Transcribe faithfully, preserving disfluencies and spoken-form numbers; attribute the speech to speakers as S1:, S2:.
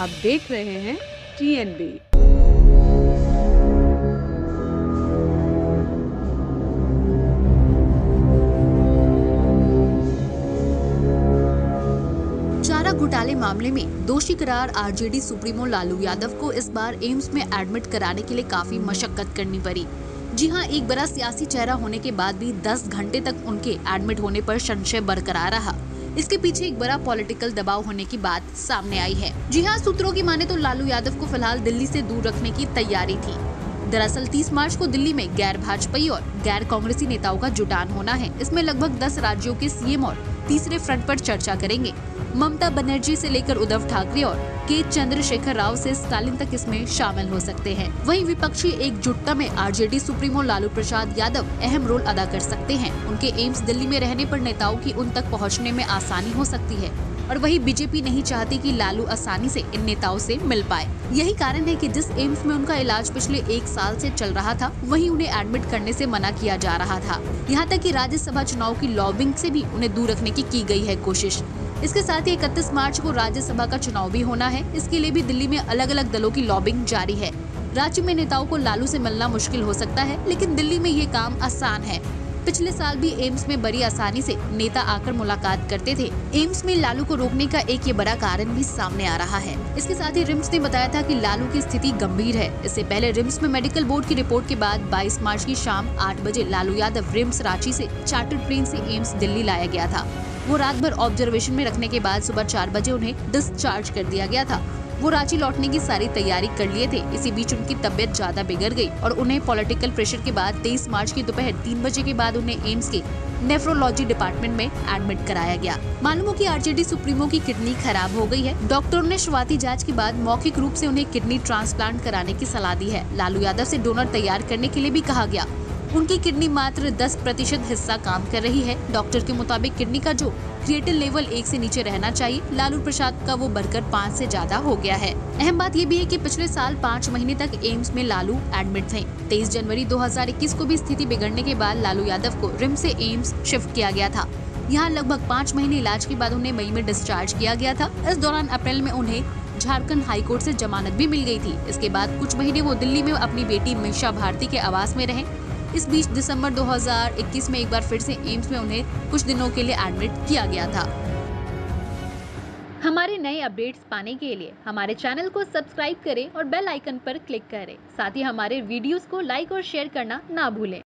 S1: आप देख रहे हैं टी एन बी।
S2: चारा घोटाले मामले में दोषी करार आरजेडी सुप्रीमो लालू यादव को इस बार एम्स में एडमिट कराने के लिए काफी मशक्कत करनी पड़ी। जी हां, एक बड़ा सियासी चेहरा होने के बाद भी दस घंटे तक उनके एडमिट होने पर संशय बरकरार रहा। इसके पीछे एक बड़ा पॉलिटिकल दबाव होने की बात सामने आई है। जी हां, सूत्रों की माने तो लालू यादव को फिलहाल दिल्ली से दूर रखने की तैयारी थी। दरअसल तीस मार्च को दिल्ली में गैर भाजपाई और गैर कांग्रेसी नेताओं का जुटान होना है। इसमें लगभग दस राज्यों के सीएम और तीसरे फ्रंट पर चर्चा करेंगे। ममता बनर्जी से लेकर उद्धव ठाकरे और के चंद्रशेखर राव से स्टालिन तक इसमें शामिल हो सकते हैं। वहीं विपक्षी एकजुटता में आरजेडी सुप्रीमो लालू प्रसाद यादव अहम रोल अदा कर सकते हैं। उनके एम्स दिल्ली में रहने पर नेताओं की उन तक पहुंचने में आसानी हो सकती है और वही बीजेपी नहीं चाहती कि लालू आसानी से इन नेताओं से मिल पाए। यही कारण है कि जिस एम्स में उनका इलाज पिछले एक साल से चल रहा था, वहीं उन्हें एडमिट करने से मना किया जा रहा था। यहाँ तक कि राज्यसभा चुनाव की लॉबिंग से भी उन्हें दूर रखने की की गई है कोशिश। इसके साथ ही इकतीस मार्च को राज्यसभा का चुनाव भी होना है। इसके लिए भी दिल्ली में अलग अलग दलों की लॉबिंग जारी है। राज्य में नेताओं को लालू से मिलना मुश्किल हो सकता है, लेकिन दिल्ली में ये काम आसान है। पिछले साल भी एम्स में बड़ी आसानी से नेता आकर मुलाकात करते थे। एम्स में लालू को रोकने का एक ये बड़ा कारण भी सामने आ रहा है। इसके साथ ही रिम्स ने बताया था कि लालू की स्थिति गंभीर है। इससे पहले रिम्स में मेडिकल बोर्ड की रिपोर्ट के बाद बाईस मार्च की शाम आठ बजे लालू यादव रिम्स रांची से चार्टर्ड ट्रेन से एम्स दिल्ली लाया गया था। वो रात भर ऑब्जर्वेशन में रखने के बाद सुबह चार बजे उन्हें डिस्चार्ज कर दिया गया था। वो रांची लौटने की सारी तैयारी कर लिए थे। इसी बीच उनकी तबीयत ज्यादा बिगड़ गई और उन्हें पॉलिटिकल प्रेशर के बाद तेईस मार्च की दोपहर तीन बजे के बाद उन्हें एम्स के नेफ्रोलॉजी डिपार्टमेंट में एडमिट कराया गया। मालूम हो कि आरजेडी सुप्रीमो की किडनी खराब हो गई है। डॉक्टरों ने शुरुआती जांच के बाद मौखिक रूप से उन्हें किडनी ट्रांसप्लांट कराने की सलाह दी है। लालू यादव से डोनर तैयार करने के लिए भी कहा गया। उनकी किडनी मात्र दस प्रतिशत हिस्सा काम कर रही है। डॉक्टर के मुताबिक किडनी का जो क्रिएटिन लेवल एक से नीचे रहना चाहिए, लालू प्रसाद का वो बढ़कर पाँच से ज्यादा हो गया है। अहम बात ये भी है कि पिछले साल पाँच महीने तक एम्स में लालू एडमिट थे। तेईस जनवरी दो हज़ार इक्कीस को भी स्थिति बिगड़ने के बाद लालू यादव को रिम्स से एम्स शिफ्ट किया गया था। यहाँ लगभग पाँच महीने इलाज के बाद उन्हें मई में डिस्चार्ज किया गया था। इस दौरान अप्रैल में उन्हें झारखंड हाईकोर्ट से जमानत भी मिल गई थी। इसके बाद कुछ महीने वो दिल्ली में अपनी बेटी मीशा भारती के आवास में रहे। इस बीच दिसंबर दो हज़ार इक्कीस में एक बार फिर से एम्स में उन्हें कुछ दिनों के लिए एडमिट किया गया था।
S3: हमारे नए अपडेट्स पाने के लिए हमारे चैनल को सब्सक्राइब करें और बेल आइकन पर क्लिक करें। साथ ही हमारे वीडियोस को लाइक और शेयर करना ना भूलें।